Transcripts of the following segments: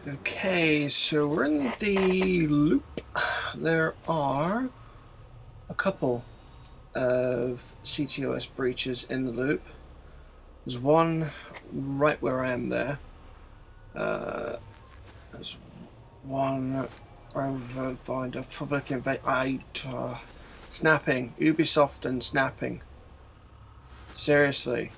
Okay, so we're in the loop. There are a couple of ctOS breaches in the loop. There's one right where I am there. There's one over by the public snapping. Ubisoft and snapping. Seriously.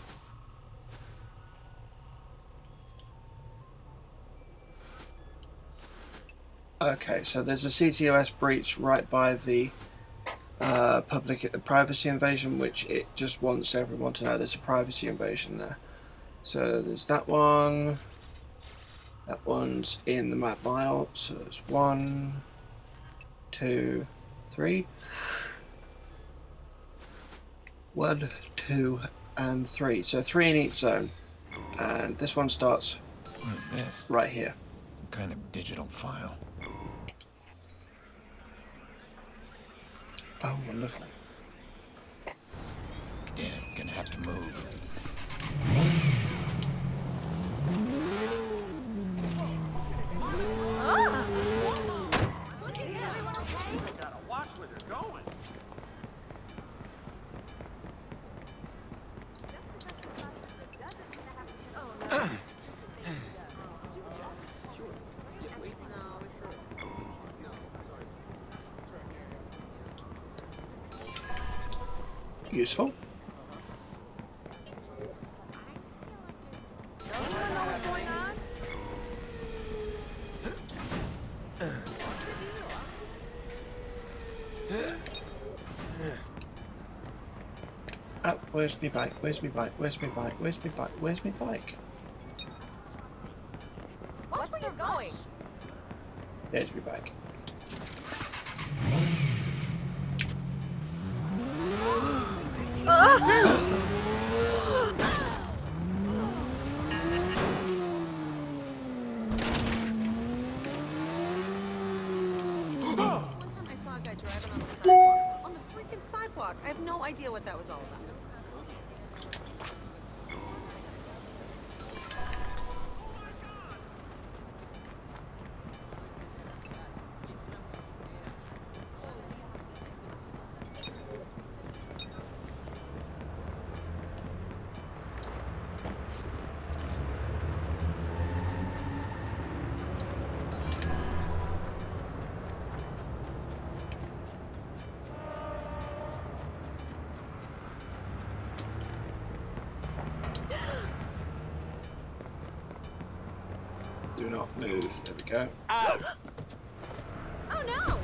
Okay, so there's a ctOS breach right by the public privacy invasion, which it just wants everyone to know there's a privacy invasion there. So there's that one. That one's in the map file. So there's 1, 2, 3. 1, 2, and 3. So 3 in each zone. And this one starts what is this? Right here. Some kind of digital file. Oh, wonderful. Yeah, I'm gonna have to move. Useful. Oh, where's me bike? Where's me bike? Where's me bike? Where's me bike? Where's me bike? Watch where you're going. There's me bike. One time I saw a guy driving on the sidewalk. On the freaking sidewalk. I have no idea what that was all about. Do not move. There we go. Oh no!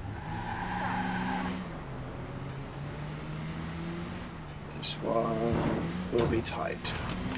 This one will be tight.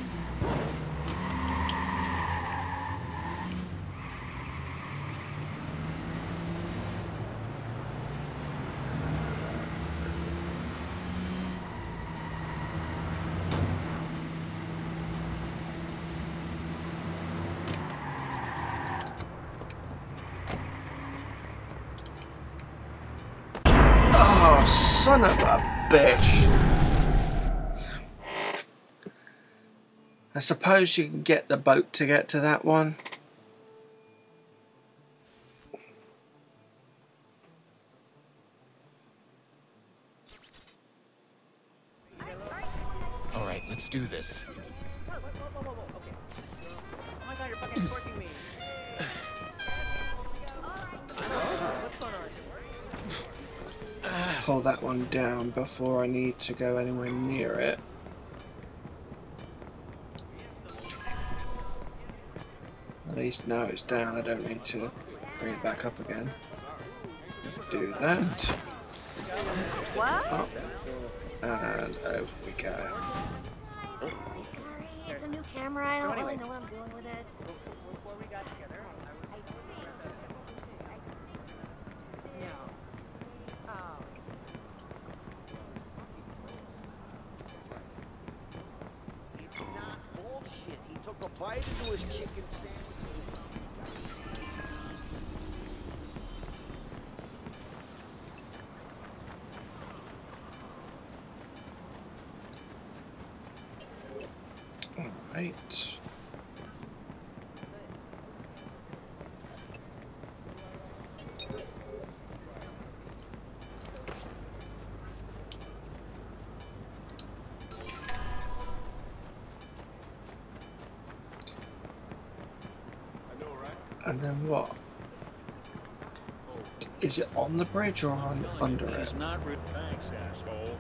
Oh, son of a bitch. I suppose you can get the boat to get to that one. All right, let's do this. Whoa, okay. Oh my god, you're fucking twerking me. What's going on? Pull that one down before I need to go anywhere near it. At least now it's down, I don't need to bring it back up again. Do that. What? Up. And over we go. Sorry, it's a new camera. I don't really know what I'm doing with it. Before we got together, It's not bullshit. He took a bite into his chicken sandwich. Alright. And then what? Is it on the bridge or under it? She's not thanks, asshole.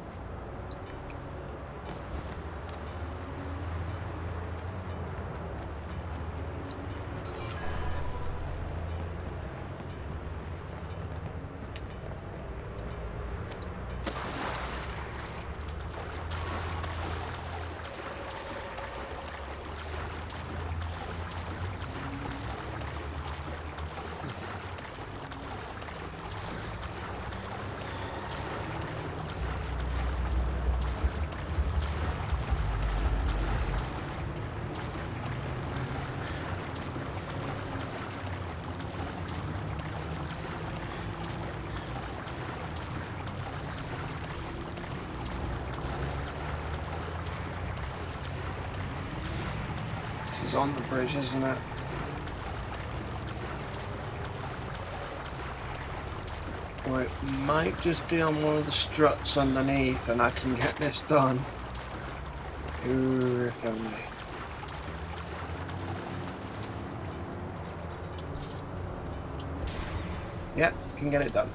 This is on the bridge, isn't it? Or it might just be on one of the struts underneath and I can get this done. Ooh, if only. Yep, can get it done.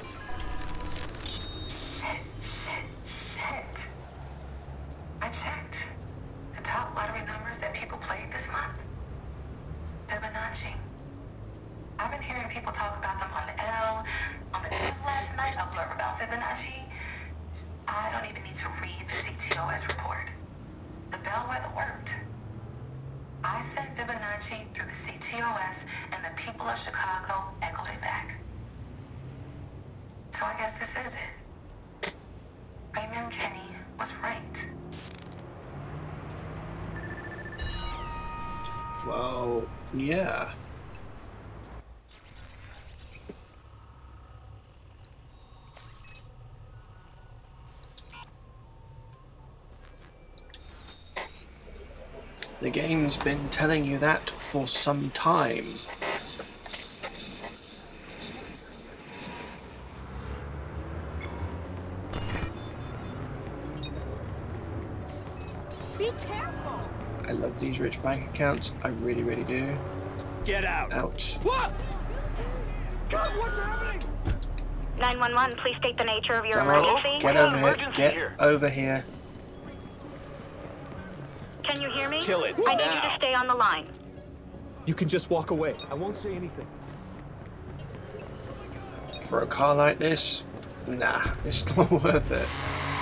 I checked the top lottery numbers that people played this month. Fibonacci. I've been hearing people talk about them on the L, on the news last night, a blurb about Fibonacci. I don't even need to read the ctOS report. The bellwether worked. I sent Fibonacci through the ctOS and the people of Chicago echoed it back. So I guess this is it. Raymond Kenny was right. Well, yeah. The game's been telling you that for some time. Be careful! I love these rich bank accounts. I really, really do. Get out! Ouch. What? God, what's happening? 911, please state the nature of your Come on, emergency. get over here. Emergency Get here. over here. Can you hear me? Kill it I need you now. to stay on the line. You can just walk away. I won't say anything. For a car like this, nah, it's not worth it.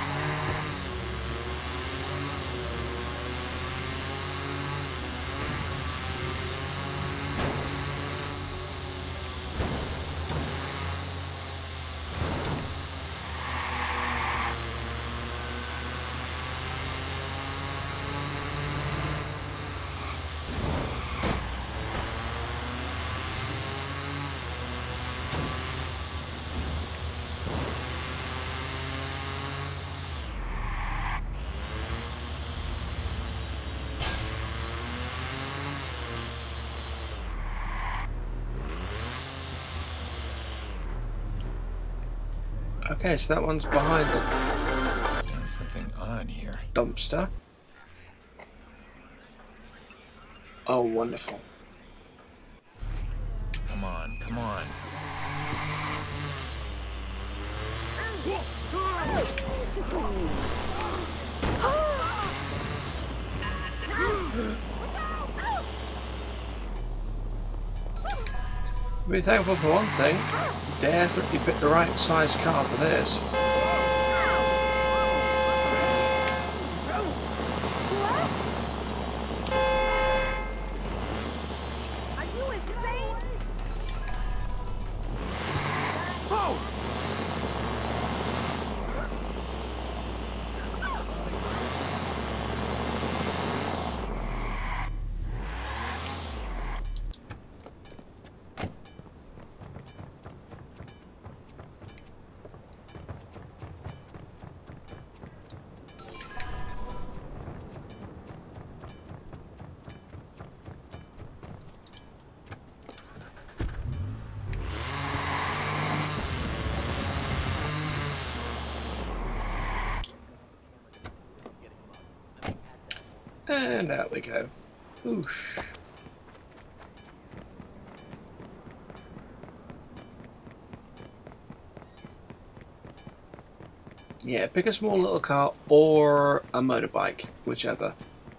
Okay, so that one's behind the There's something on here. dumpster. Oh, wonderful. Come on, come on. Be thankful for one thing. Definitely picked the right size car for this. Are you insane? And out we go. Oosh. Yeah, pick a small little car or a motorbike, whichever.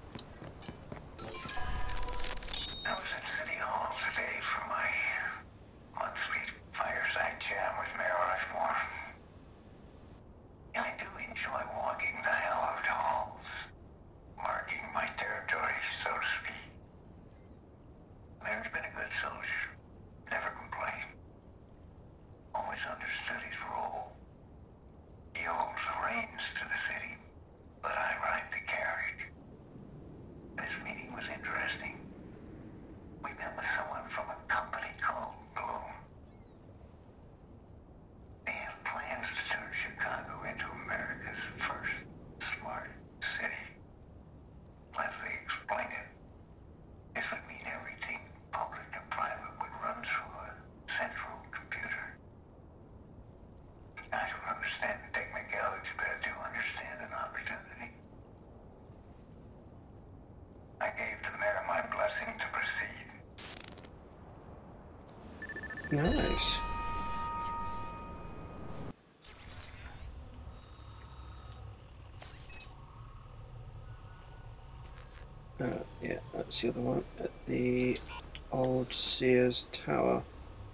I was at City Hall today for my monthly fireside chat with Mayor Rushmore. I do enjoy walking the hallowed halls, marking my territory, so to speak. Mayor's been a good soldier, never complained. Always understood his role. He holds the reins to the city, but I ride the carriage. This meeting was interesting. We met with someone from a company called Bloom. They have plans to turn Chicago into America's first smart city. As they explain it, this would mean everything public and private would run through a central computer. I don't understand the technicality, but I do understand an opportunity. I gave the mayor my blessing to proceed. Nice. Yeah, that's the other one at the old Sears Tower.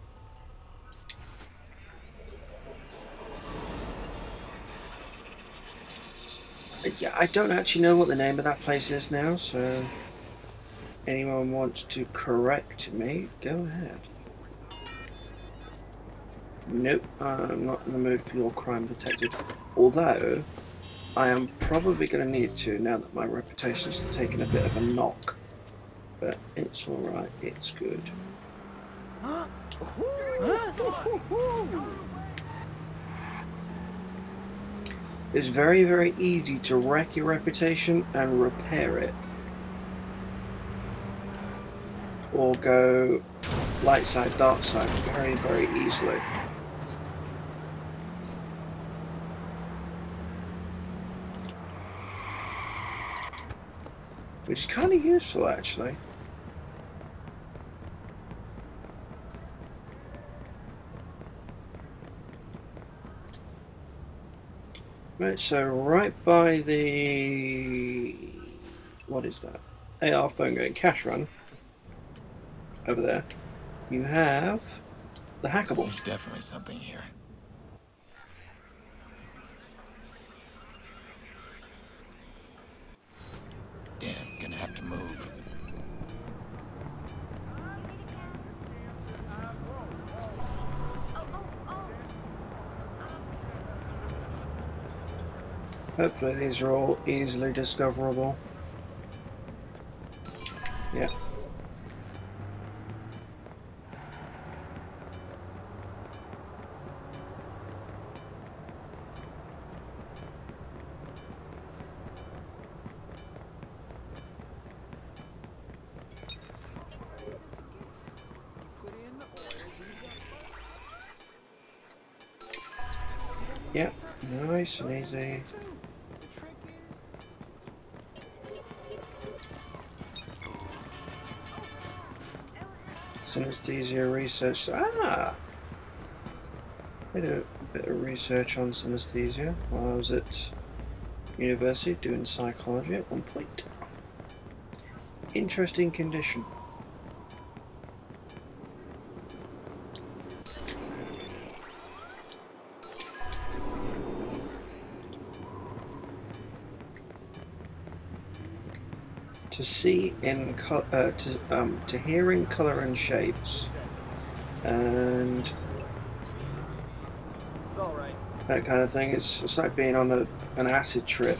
Yeah, I don't actually know what the name of that place is now, so anyone wants to correct me, go ahead. Nope, I'm not in the mood for your crime detective. Although, I am probably going to need to now that my reputation's taken a bit of a knock. But it's alright, it's good. It's very, very easy to wreck your reputation and repair it. Or go light side, dark side very, very easily. Which is kind of useful, actually. Right, so right by the... what is that? AR phone going cash run. Over there. You have the hackable. There's definitely something here. Damn, gonna have to move. Hopefully these are all easily discoverable. Yeah. Yep, nice and easy. Synesthesia research. Ah! I did a bit of research on synesthesia while I was at university doing psychology at one point. Interesting condition. To see in to hear in color and shapes, and It's all right. that kind of thing. It's like being on an acid trip.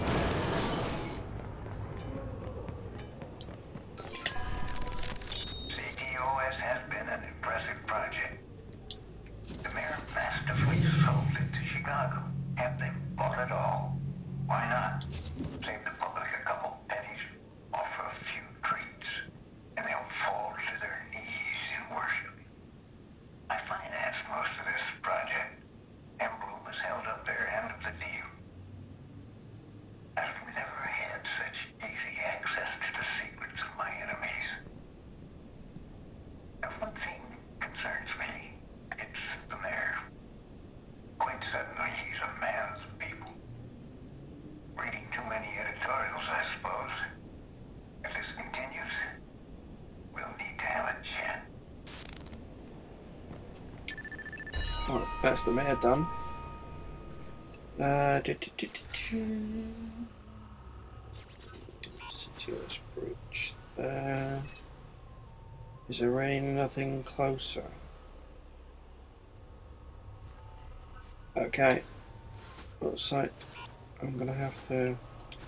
ctOS has been an impressive project. The mayor masterfully sold it to Chicago. Have they bought it all? Why not? Save the public a couple pennies, offer a few treats, and they'll fall to their knees in worship. I financed most of this project, and Bloom has held up their end of the deal. As Well, best that may have done. ctOS bridge there. Is there really nothing closer? Okay. Looks like I'm gonna have to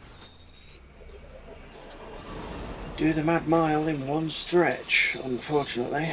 do the Mad Mile in one stretch, unfortunately.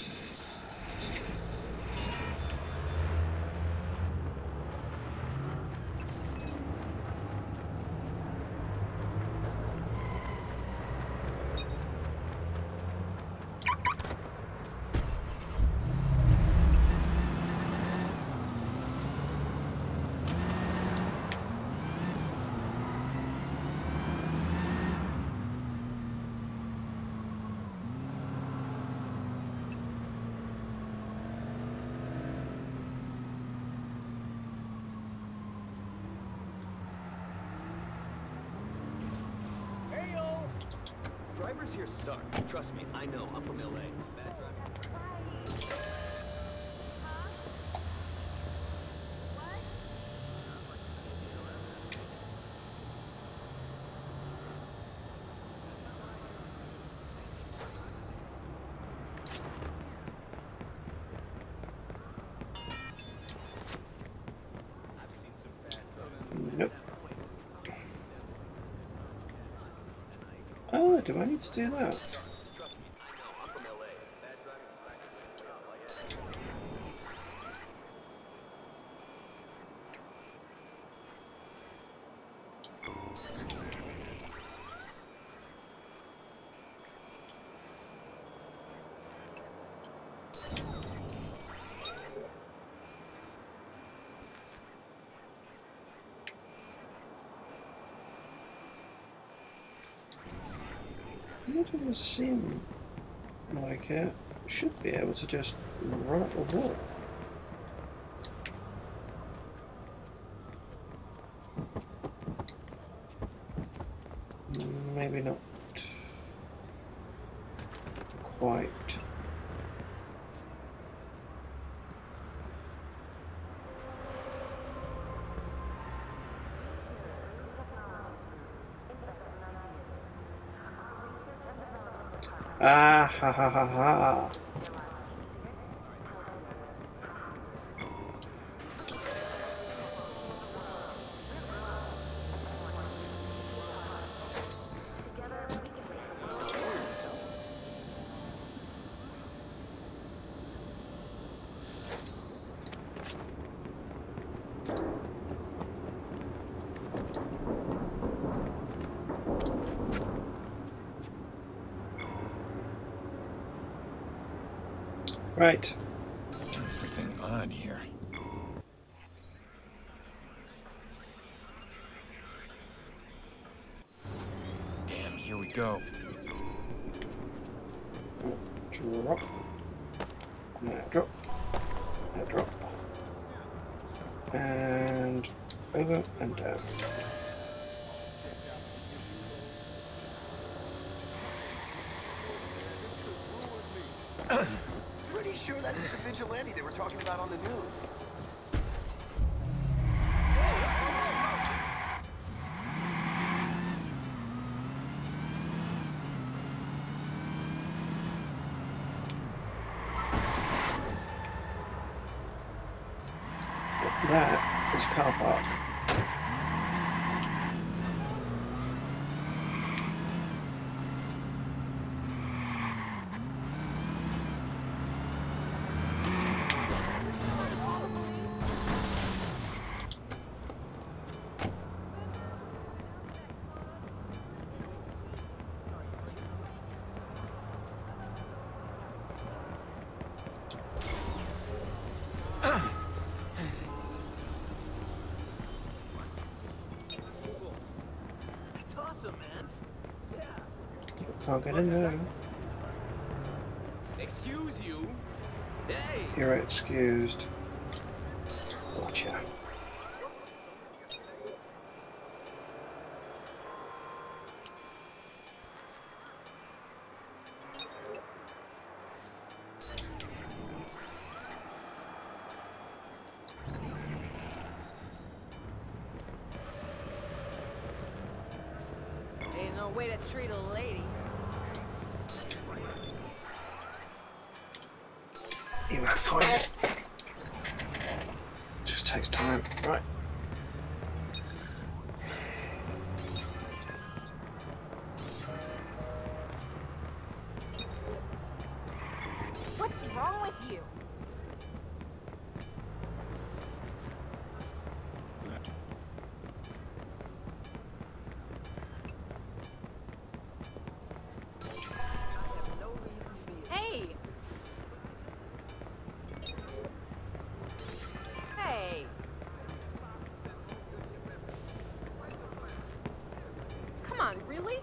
Drivers here suck. Trust me, I know. I'm from LA. Bad driving. Nope. Oh, do I need to do that? It doesn't seem like it. Should be able to just run up the wall. Maybe not quite. Ah ha ha ha ha. Right. There's something odd here. Damn, here we go. Drop. Now drop. Now drop. And over and down. Pretty sure that's the Vigilante they were talking about on the news. That is car park. Can't get in there. Excuse you. Hey. You're excused. Gotcha. No way to treat a lady. You had fun. Just takes time, right? What's wrong with you? Hey! Hey! Come on, really?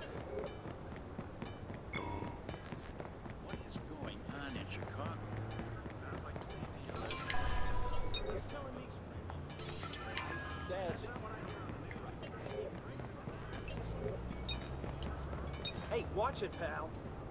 What is going on in Chicago? Sounds like you're telling me. Hey, watch it, pal.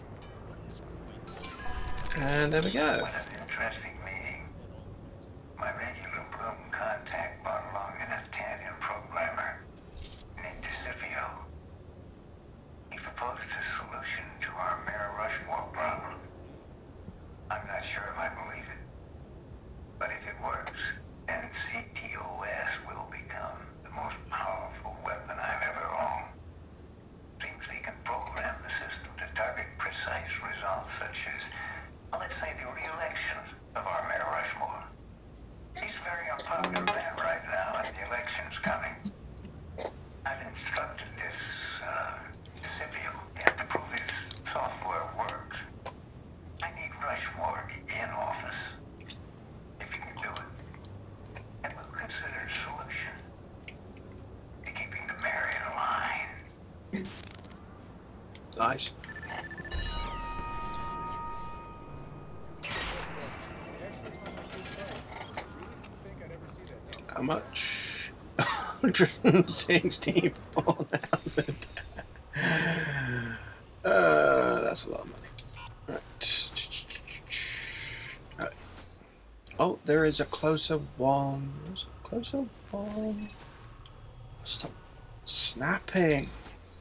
And there we go. What an interesting meeting. My regular Bloom contact brought along an Italian programmer named DeCipio. He proposed a solution to our Mare Rushmore problem. I'm not sure if I believe it. But if it works, then ctOS will become the most powerful weapon I've ever owned. Seems he can program the system to target precise results such as, well, let's say, the re-election of our Mayor Rushmore. He's a very unpopular man right now, and the election's coming. I've instructed this, Scipio to prove his software works. I need Rushmore in office. If he can do it, and we'll consider a solution to keeping the mayor in line. Nice. How much? 164,000. That's a lot of money. Right. Oh, there is a closer one. There's a closer one. Stop snapping.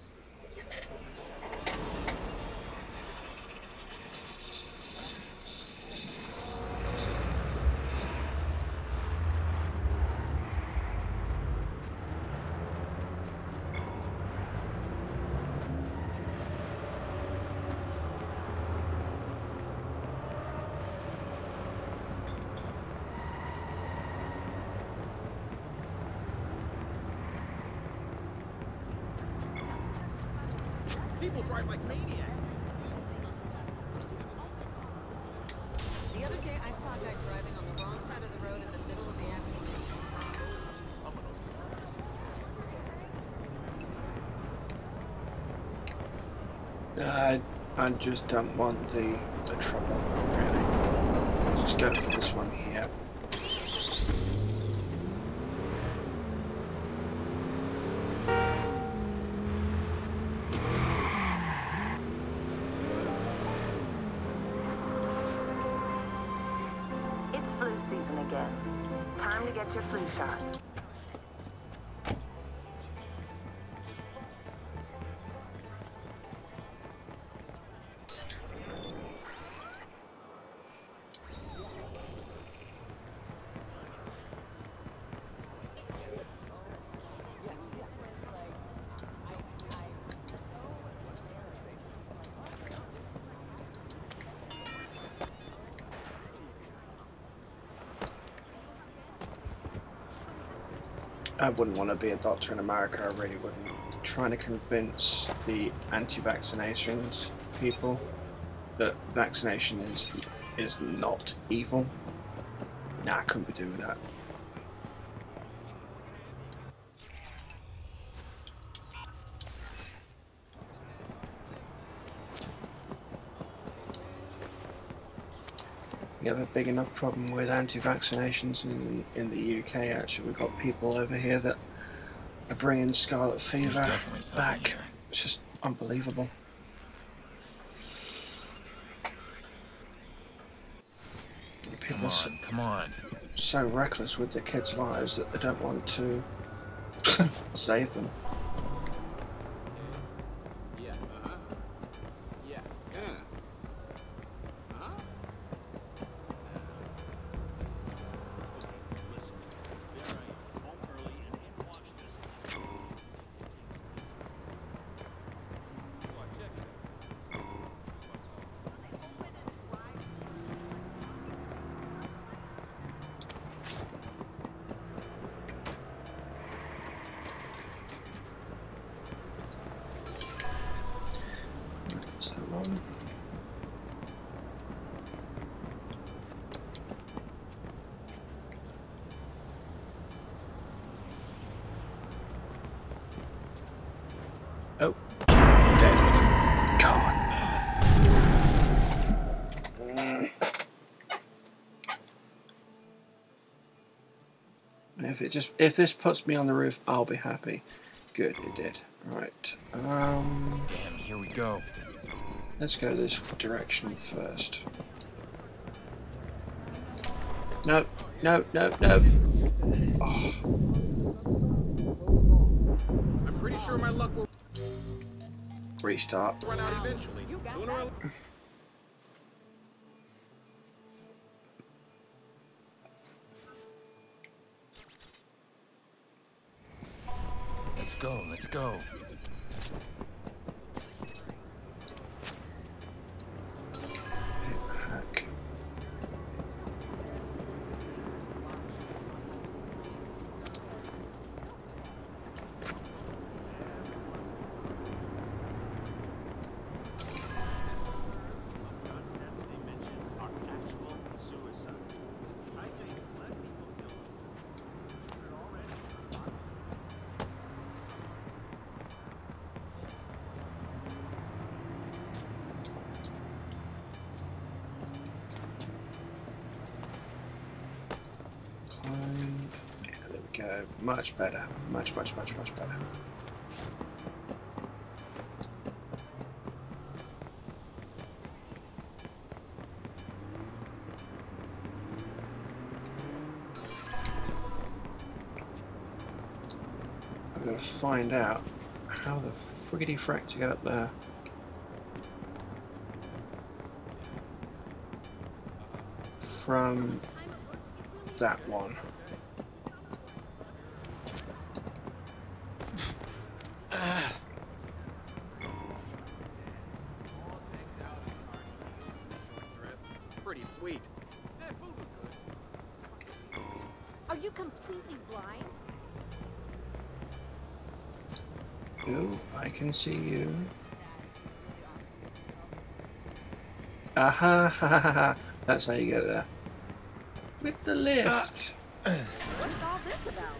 People drive like maniacs. The other day I saw a guy driving on the wrong side of the road in the middle of the afternoon. I just don't want the trouble, really. Just go for this one here. It's flu season again. Time to get your flu shot. I wouldn't want to be a doctor in America, I really wouldn't. Trying to convince the anti-vaccinations people that vaccination is not evil. Nah, I couldn't be doing that. We have a big enough problem with anti-vaccinations in the UK. Actually, we've got people over here that are bringing scarlet fever back. Here. It's just unbelievable. People Come on. so reckless with their kids' lives that they don't want to save them. Is that one? Oh. Dead. God. If this puts me on the roof, I'll be happy. Good, it did. Right. Damn, here we go. Let's go this direction first. No, no, no, no. Oh. I'm pretty sure my luck will Restart. run out eventually. Sooner or later. Let's go, let's go. Hack. Yeah, there we go. Much better. Much better. I've got to find out how the friggity frack to get up there. From that one. Pretty sweet. That food was good. Are you completely blind? Ooh, I can see you. Aha, ha ha ha. That's how you get there. With the lift. What's all this about?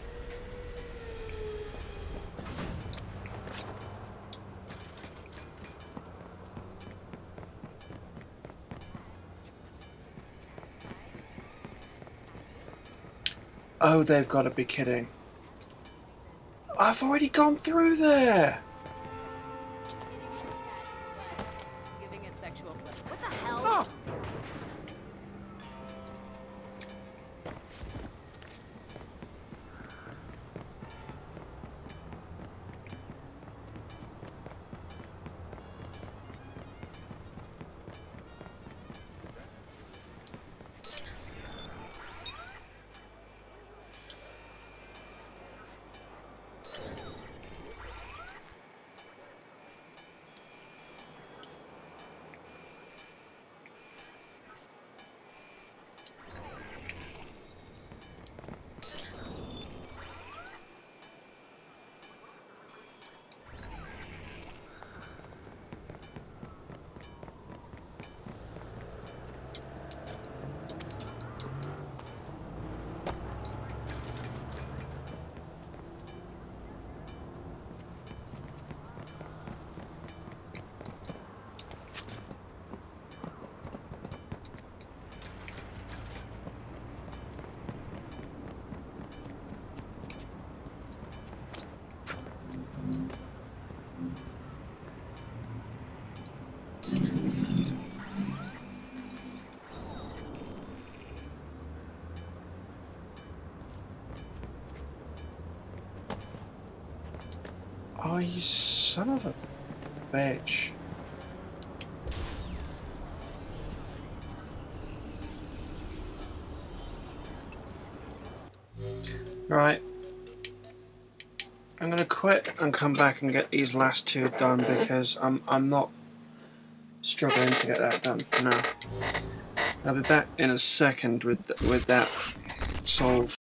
Oh, they've got to be kidding. I've already gone through there. Giving it sexual pleasure. What the hell? Oh. Oh, you son of a bitch. Right. I'm gonna quit and come back and get these last two done because I'm not struggling to get that done for now. I'll be back in a second with that solved.